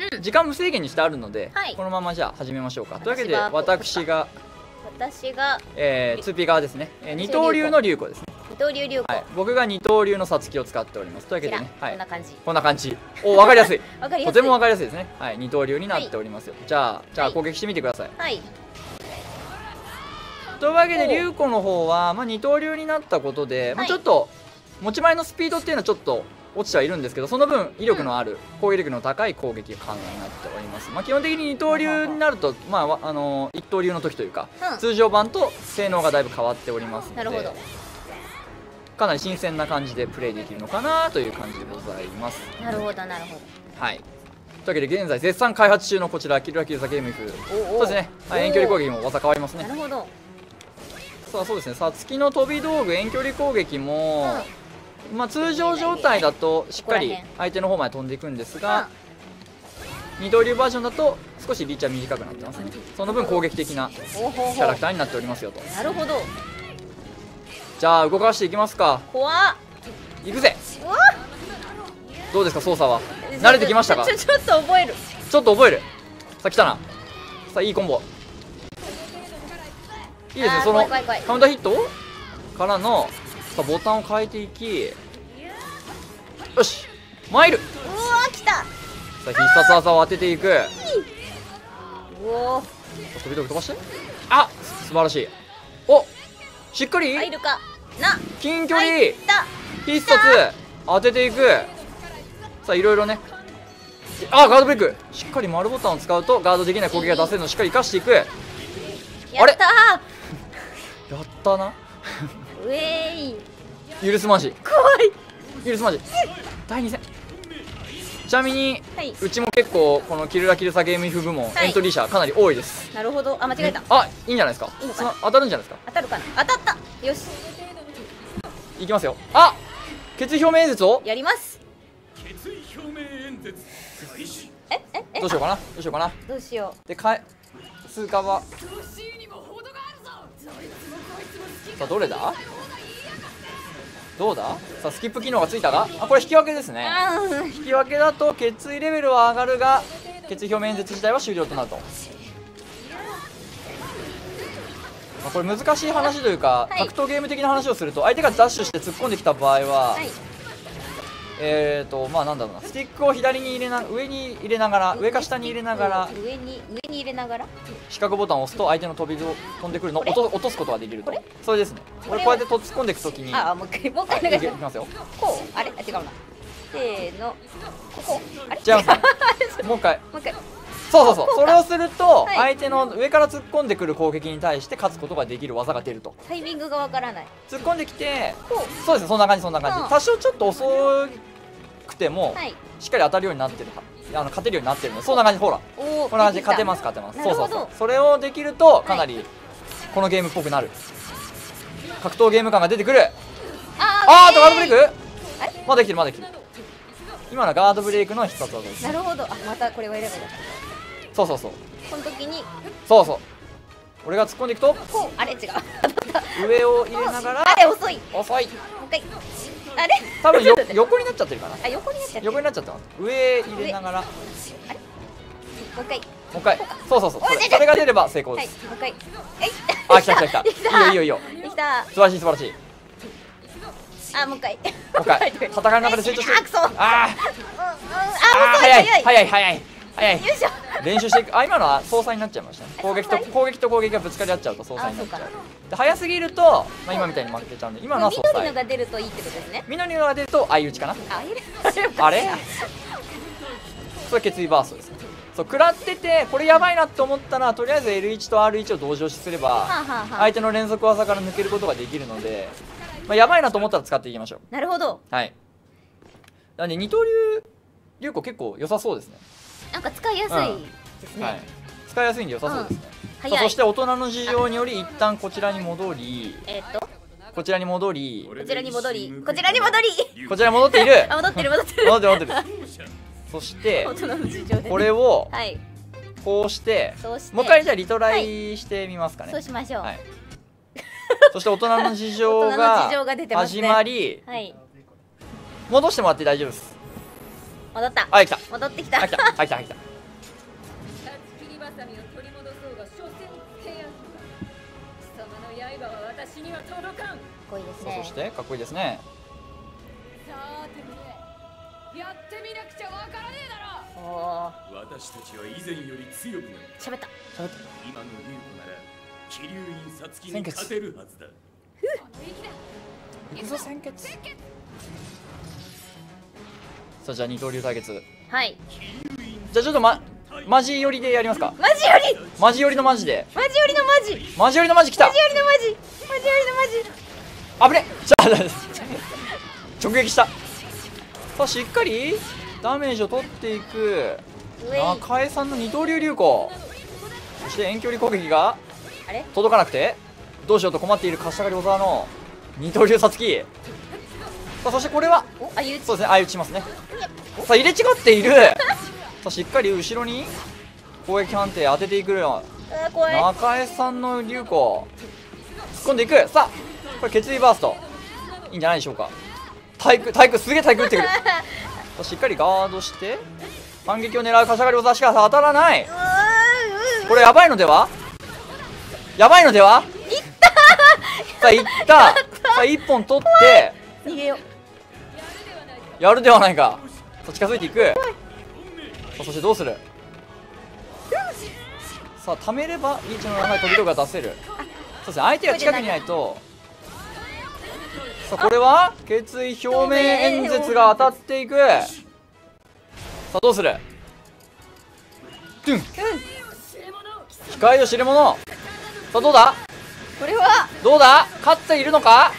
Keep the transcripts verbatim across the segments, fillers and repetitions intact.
時間無制限にしてあるので、 はいこのままじゃあ始めましょうか。というわけで私が私が、 私がえー、ツーピー側ですね、えー、二刀流の龍子ですね。 二刀流流子、 はい、僕が二刀流のさつきを使っております。というわけでね、 こはい、 んな感じ。 こんな感じ。お、わかりやすい。 わかりやすい。 とてもわかりやすいですね。はい、二刀流になっておりますよ。じゃあ、じゃあはい攻撃してみてください。 はい。 というわけで龍子の方は、まあ、二刀流になったことで、まあ、 はいちょっと持ち前のスピードっていうのはちょっと落ちてはいるんですけど、その分威力のある、攻撃力の高い攻撃が可能になっております。まあ、基本的に二刀流になると、まあわ、あの一刀流の時というか、 うん通常版と性能がだいぶ変わっておりますので、 なるほど。 かなり新鮮な感じでプレイできるのかなという感じでございます。 なるほどなるほど。 はい。というわけで現在絶賛開発中のこちらキルラキルザゲーム F、 おそうですね、はい、遠距離攻撃も技変わりますね。 なるほど。 さあそうですね、さつきの飛び道具遠距離攻撃も、まあ、通常状態だとしっかり相手の方まで飛んでいくんですが、二刀流バージョンだと少しリーチは短くなってますね。その分攻撃的なキおほほ。 ャラクターになっておりますよと。 なるほど。 じゃあ動かしていきますか。 怖っ。 いくぜ。 うわ。 どうですか操作は慣れてきましたか。 ちょちょっと覚える。 ちょっと覚える。さあ来たな。さあいいコンボいいですね。 あーその怖い怖い怖いカウンターヒットからのさあボタンを変えていき、よしマイル。 うわ来た。 さあ必殺技を当てていく。 うお。 飛び道具飛ばして。あ素晴らしい。おしっかり入るかな。 近距離入った。 必殺当てていく。さあいろいろね。あガードブレイクしっかり丸ボタンを使うとガードできない攻撃が出せるのをしっかり生かしていく。 やったやったなー。ウェイ。 許すまじ怖い。 許すまじだいに戦。ちなみに、 はい。 うちも結構このキルラキルサゲーム F 部門、 はいエントリー者かなり多いです。 なるほど。あ間違えた。 あいいんじゃないですか。 いいのかなその当たるんじゃないですか。 当たるかな。当たった。よし。 いきますよ。あ決意表明演説をやります。えええどうしようかなどうしようかなどうしよでかえ通過はさあどれだどうださあスキップ機能がついたが、あこれ引き分けですう。 ね。 あー引き分けだと決意レベルは上がるが決意表明演説自体は終了となると。まあこれ難しい話というか、 はい格闘ゲーム的な話をすると相手がダッシュして突っ込んできた場合は、 はい。 えーとまあなんだろうな、スティックを左に入れな上に入れながら上か下に入れながら上に上に入れながら。 四角ボタンを押すと相手の飛びを飛んでくるのを落と落とすことができると。それですね。これこうやってと突っ込んでいくときに、 ああもう一回もう一はい、 回お願いします。 いきますよ。 こうあれあ違うな。せーの。ここあれ違いますねもう一回。 もう一回。 そうそうそう。 こうかそれをするとはい相手の上から突っ込んでくる攻撃に対して勝つことができる技が出ると。 タイミングがわからない。 突っ込んできて、 こそうですね、そんな感じそんな感じ。 うん多少ちょっと遅くてもう。はい。 しっかり当たるようになってる。あの勝てるようになってるので、そんな感じ。ほら。 おお。 こんな感じで勝てます勝てます。そうそうそう。それをできるとかなりこのゲームっぽくなる。格闘ゲーム感が出てくる。 ああーとガードブレイクあれまだできてるまだできてる。今のはガードブレイクの必殺技です。 なるほど。あまたこれを選べばいい。 そうそうそうこの時にそうそう。俺が突っ込んでいくとこうあれ違う。 上を入れながらあれ遅い。も遅い。 う一回。あれ多分よちょっとね横になっちゃってるかな。 あ横になっちゃってる。 横になっちゃってます。上入れながらももう一回。 う一回。そうそうそう。それおいそれが出れば成功はいです。 もう一回。えい。 あ来た来た来た。 できたいいよいいよいいよ。 できた。 素晴らしい素晴らしい。もあもう一回。 う一回。戦いの中で集中して。 あくそ。うんうんあーああー早い遅い早い。 早い早い早い。 よいしょ。 練習していく。あ今のは操作になっちゃいましたね。攻撃と操作攻撃と攻撃がぶつかり合っちゃうと操作になっちゃうあそうか。 で早すぎると、まあ、今みたいに負けちゃうんで今のは操作。 緑のが出るといいってことですね。 緑のが出ると相打ちかな。 あいる。 あれそれ決意バーストですね。そう食らっててこれやばいなって思ったらとりあえず エルワン と アールワン を同時押しすればはあはあはあ。 相手の連続技から抜けることができるので、まあ、やばいなと思ったら使っていきましょう。 なるほど。 はい。なんで二刀流流子結構良さそうですね。 なんか使いやすいですね。 はい。使いやすいんで良さそうですね。さあ早い。 そして大人の事情により一旦こちらに戻りえっとこちらに戻りこちらに戻りこちらに戻り。 こちらに戻っているあ戻ってる戻ってる。 戻ってる戻ってる。そして大人の事情でね。 これをはい。 こうしてそうしてもう一回じゃあリトライしてみますかね。 そうしましょう。 はい。そして大人の事情大人の事情が出てがますね始まりはい。 戻してもらって大丈夫です。 戻った。 あ来た戻ってきた。 あ来たあ来たあ来た。 こいいですさあそね。 してかっこいいですね。 おお、 私たちは以前より強くなった。 喋った。 喋って今の竜子なら桐生院皐月に勝てるはずだ。 いくぞ鮮血。さあじゃあ二刀流対決。 はい。 じゃあちょっとまマジ寄りでやりますか。 マジより。 マジ寄りのマジで。 マジよりのマジ。 マジ寄りのマジ来た。 マジよりのマジ。マジよりのマジ。 あぶねじゃあ直撃した。さあしっかりダメージを取っていくうえい。 中江さんの二刀流流行。そして遠距離攻撃があれ。 届かなくてどうしようと困っている柏刈小沢の二刀流さつき。さあそしてこれはお、あ、ゆうち。 そうですね相打ちしますね。さあ入れ違っている。さあしっかり後ろに攻撃判定当てていくよあー、怖い。 中江さんの流行突っ込んでいく。さあこれ決意バーストいいんじゃないでしょうか。体育体育すげえ体育打ってくる。しっかりガードして反撃を狙う柏刈小沢しか当たらない。これやばいのではやばいのでは。 いったさあいったさあいっぽん取って逃げよう。 やるではないか。さあ近づいていく。さあそしてどうする。さあ貯めればリーチの長い飛び道具が出せる。そうですね相手が近くにいないと。さあこれは決意表明演説が当たっていく。さあどうする。トゥン控えよ知る者。さあどうだこれはどうだ勝っているのか。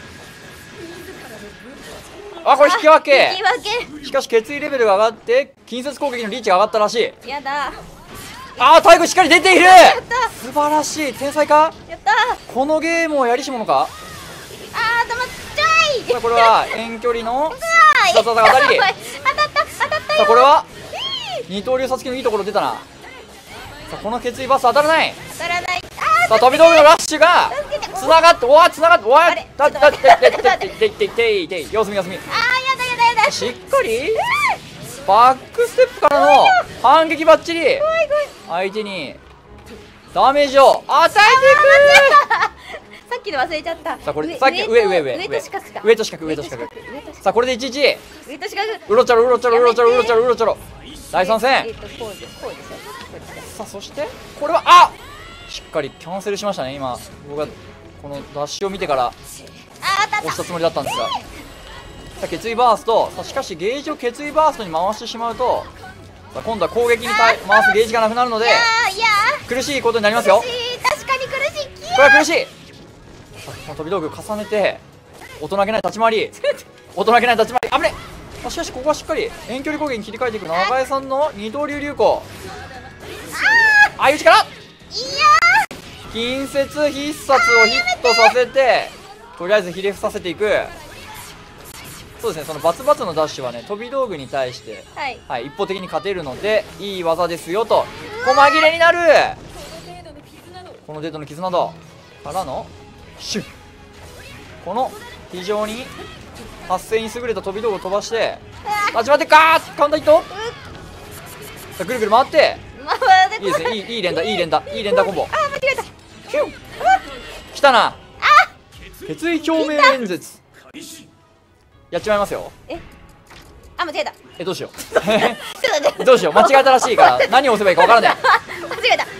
あこれ引き分け。 引き分け。 しかし決意レベルが上がって近接攻撃のリーチが上がったらしい。 やだ。 ああ体育しっかり出ている。 やった素晴らしい天才か。 やったー。 このゲームをやりし者か。 あー、たまっちゃい。 さあこれは遠距離のあ必殺技が当たり。 当たった当たったよ。 さあこれは二刀流さつきのいいところ出たな。さあこの決意バス当たらない。 当たらない。あさあ飛び道具のラッシュがつながっておわつながっておわあれたたててててててて様子見様子見。 ー、やだやだやだ。 しっかりバックステップからの反撃バッチリ相手にダメージを与えていく。 さっきの忘れちゃった。 さあこれ上さっき上上上上と四角か。 上と四角上と四角。 上と四角。 さあこれでいちいち上と四角。 うろちょろうろちょろうろちょろうろちょろうろちょろ第三戦。 えっとこうでこうでしょ。こうでしょ。 さあそしてこれはあしっかりキャンセルしましたね。今僕がこのダッシュを見てからあー、当たっ押したつもりだったんですが。さあ決意バースト。さあしかしゲージを決意バーストに回してしまうとさあ今度は攻撃に対回すゲージがなくなるのでた。あー、いや苦しいことになりますー、 よ。 苦しい。確かに苦しい。 これは苦しい。さあこの飛び道具重ねて大人げない立ち回り大人げない立ち回りあぶね。あしかしここはしっかり遠距離攻撃に切り替えていく中江さんの二刀流流行。相打ちからいや近接必殺をヒットさせてとりあえずひれ伏させていく。そうですねそのバツバツのダッシュはね飛び道具に対してー。はい。 はい、一方的に勝てるのでいい技ですよと細切れになる。この程度の傷などからのシュッこの非常に発生に優れた飛び道具を飛ばして始まってガーッカウンターヒット。さあぐるぐる回ってまあ、でいいですねいいいい連打いい連打いい連打コンボ。 あー、間違えた。 キュン来たな。決意表明演説やっちまいますよ。 え、あ、間違えた。ちえどうしようょっと待って。 どうしよう間違えたらしいから何を押せばいいかわからない。 間違えた。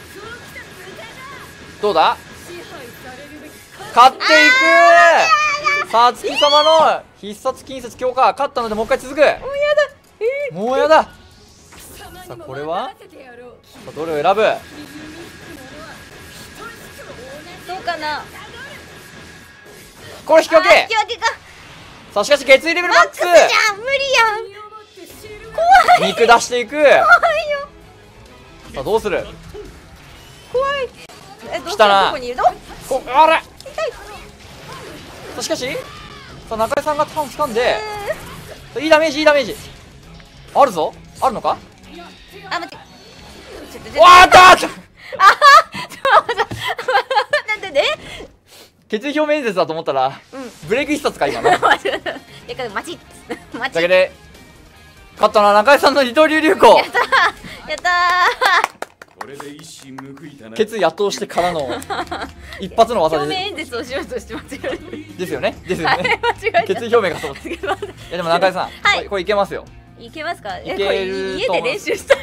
どうだ勝っていく。さつき様の必殺近接強化勝ったのでもう一回続く。 もうやだ。えもうやだ。さあこれはさあどれを選ぶ。 ー、どうかな。 これ引き分けあー、引き分けか。 さあしかし決意レベルマックスマックスじゃん。無理やん。怖い。 見下していく。 怖いよ。 さあどうする。 怖い。え、どう来たなどこにいるの。 こあれ痛い。 さあしかしさあ中井さんがターン掴んでいいダメージいいダメージあるぞあるのか。 あ、待って。ちょっと、ちょっと。 わあったーあはちょっと待ってなんでね。 決意表明演説だと思ったらうん。 ブレイク必殺か今のだ待って。やかマチッ。マチッ。 けで勝ったのは中井さんの二刀流流行。 やったー。やったー。 これれで一矢報いたな。 決意後押してからの一発の技表で面演説をしようとしてますよね。 ですよねですよはい、 ね間違えた。 決意表明かと思って。いやでも中井さん、 はいこれこれいけますよ。 いけますか？えいけるこれ家と思いますで練習した